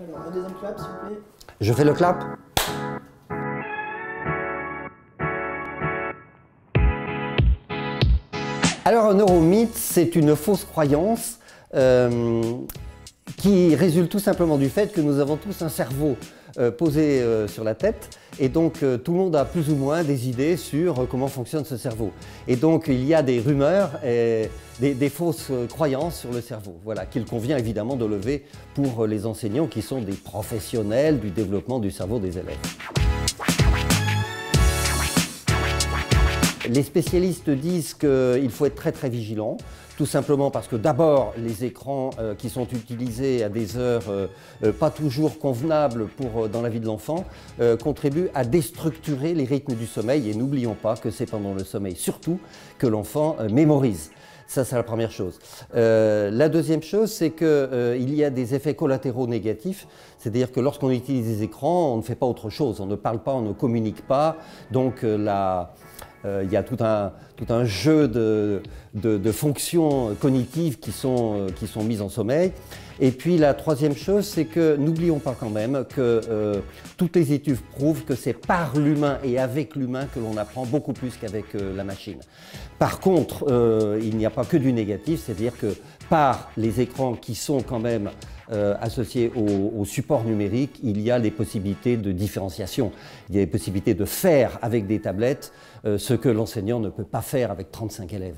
Alors, un deuxième clap, s'il vous plaît. Je fais le clap. Alors, un neuromythe, c'est une fausse croyance qui résulte tout simplement du fait que nous avons tous un cerveau posé sur la tête et donc tout le monde a plus ou moins des idées sur comment fonctionne ce cerveau. Et donc il y a des rumeurs et des fausses croyances sur le cerveau, voilà, qu'il convient évidemment de lever pour les enseignants qui sont des professionnels du développement du cerveau des élèves. Les spécialistes disent qu'il faut être très vigilant, tout simplement parce que d'abord les écrans qui sont utilisés à des heures pas toujours convenables dans la vie de l'enfant contribuent à déstructurer les rythmes du sommeil et n'oublions pas que c'est pendant le sommeil surtout que l'enfant mémorise. Ça, c'est la première chose. La deuxième chose, c'est qu'il y a des effets collatéraux négatifs, c'est-à-dire que lorsqu'on utilise des écrans, on ne fait pas autre chose, on ne parle pas, on ne communique pas, donc il y a tout un jeu de fonctions cognitives qui sont mises en sommeil. Et puis la troisième chose, c'est que n'oublions pas quand même que toutes les études prouvent que c'est par l'humain et avec l'humain que l'on apprend beaucoup plus qu'avec la machine. Par contre, il n'y a pas que du négatif, c'est-à-dire que par les écrans qui sont quand même associés au support numérique, il y a les possibilités de différenciation. Il y a les possibilités de faire avec des tablettes ce que l'enseignant ne peut pas faire avec 35 élèves.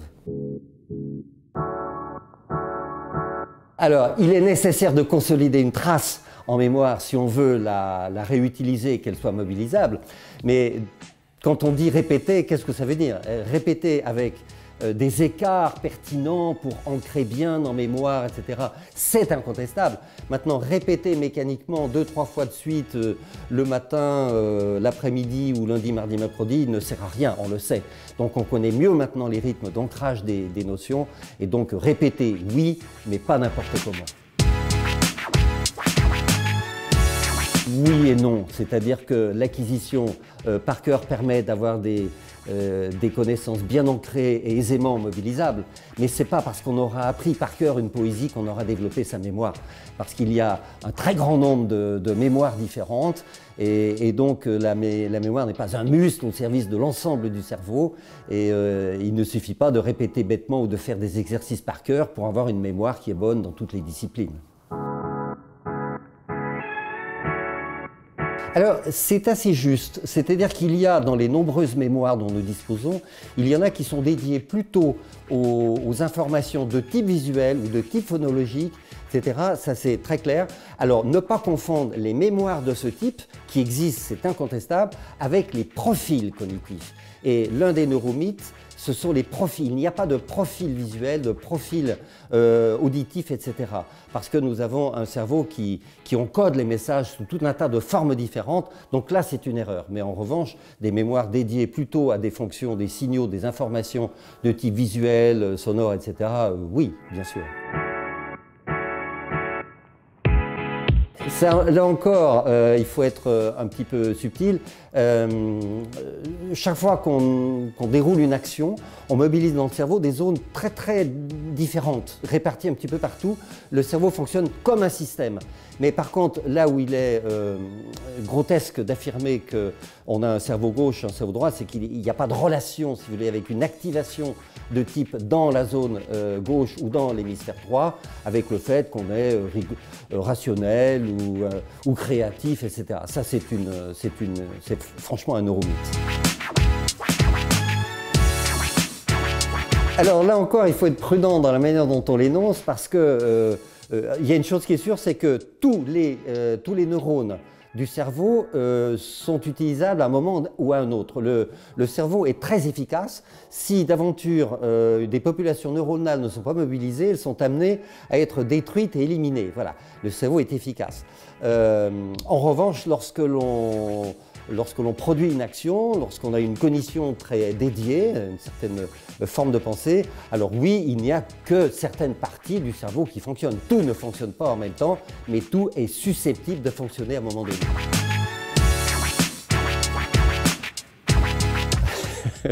Alors, il est nécessaire de consolider une trace en mémoire si on veut la réutiliser et qu'elle soit mobilisable. Mais quand on dit répéter, qu'est-ce que ça veut dire? Répéter avec des écarts pertinents pour ancrer bien en mémoire, etc. C'est incontestable. Maintenant, répéter mécaniquement 2-3 fois de suite le matin, l'après-midi ou lundi, mardi, mercredi ne sert à rien, on le sait. Donc on connaît mieux maintenant les rythmes d'ancrage des notions et donc répéter, oui, mais pas n'importe comment. Oui et non, c'est-à-dire que l'acquisition par cœur permet d'avoir des connaissances bien ancrées et aisément mobilisables, mais ce n'est pas parce qu'on aura appris par cœur une poésie qu'on aura développé sa mémoire, parce qu'il y a un très grand nombre de mémoires différentes et donc la mémoire n'est pas un muscle au service de l'ensemble du cerveau et il ne suffit pas de répéter bêtement ou de faire des exercices par cœur pour avoir une mémoire qui est bonne dans toutes les disciplines. Alors, c'est assez juste, c'est-à-dire qu'il y a dans les nombreuses mémoires dont nous disposons, il y en a qui sont dédiées plutôt aux informations de type visuel ou de type phonologique, etc. Ça, c'est très clair. Alors, ne pas confondre les mémoires de ce type, qui existent, c'est incontestable, avec les profils cognitifs. Et l'un des neuromythes, ce sont les profils. Il n'y a pas de profil visuel, de profil auditif, etc. Parce que nous avons un cerveau qui encode les messages sous tout un tas de formes différentes. Donc là, c'est une erreur. Mais en revanche, des mémoires dédiées plutôt à des fonctions, des signaux, des informations de type visuel, sonore, etc. Oui, bien sûr. Ça, là encore, il faut être un petit peu subtil. Chaque fois qu'on déroule une action, on mobilise dans le cerveau des zones très différentes, réparties un petit peu partout. Le cerveau fonctionne comme un système. Mais par contre, là où il est grotesque d'affirmer qu'on a un cerveau gauche et un cerveau droit, c'est qu'il n'y a pas de relation, si vous voulez, avec une activation de type dans la zone gauche ou dans l'hémisphère droit, avec le fait qu'on est rationnel ou créatif, etc. Ça, c'est franchement un neuromythe. Alors là encore, il faut être prudent dans la manière dont on l'énonce parce que il y a une chose qui est sûre, c'est que tous les neurones du cerveau sont utilisables à un moment ou à un autre. Le cerveau est très efficace. Si d'aventure des populations neuronales ne sont pas mobilisées, elles sont amenées à être détruites et éliminées. Voilà, le cerveau est efficace. En revanche, lorsque l'on produit une action, lorsqu'on a une cognition très dédiée, une certaine forme de pensée, alors oui, il n'y a que certaines parties du cerveau qui fonctionnent. Tout ne fonctionne pas en même temps, mais tout est susceptible de fonctionner à un moment donné.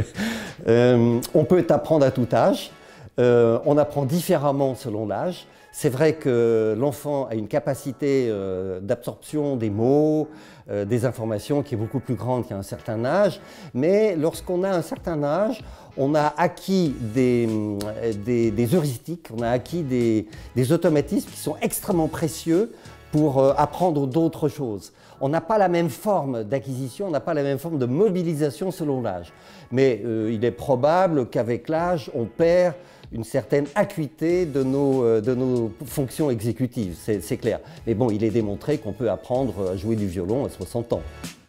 On peut apprendre à tout âge, on apprend différemment selon l'âge. C'est vrai que l'enfant a une capacité d'absorption des mots, des informations qui est beaucoup plus grande qu'à un certain âge, mais lorsqu'on a un certain âge, on a acquis des heuristiques, on a acquis des automatismes qui sont extrêmement précieux pour apprendre d'autres choses. On n'a pas la même forme d'acquisition, on n'a pas la même forme de mobilisation selon l'âge. Mais il est probable qu'avec l'âge, on perd une certaine acuité de nos fonctions exécutives, c'est clair. Mais bon, il est démontré qu'on peut apprendre à jouer du violon à 60 ans.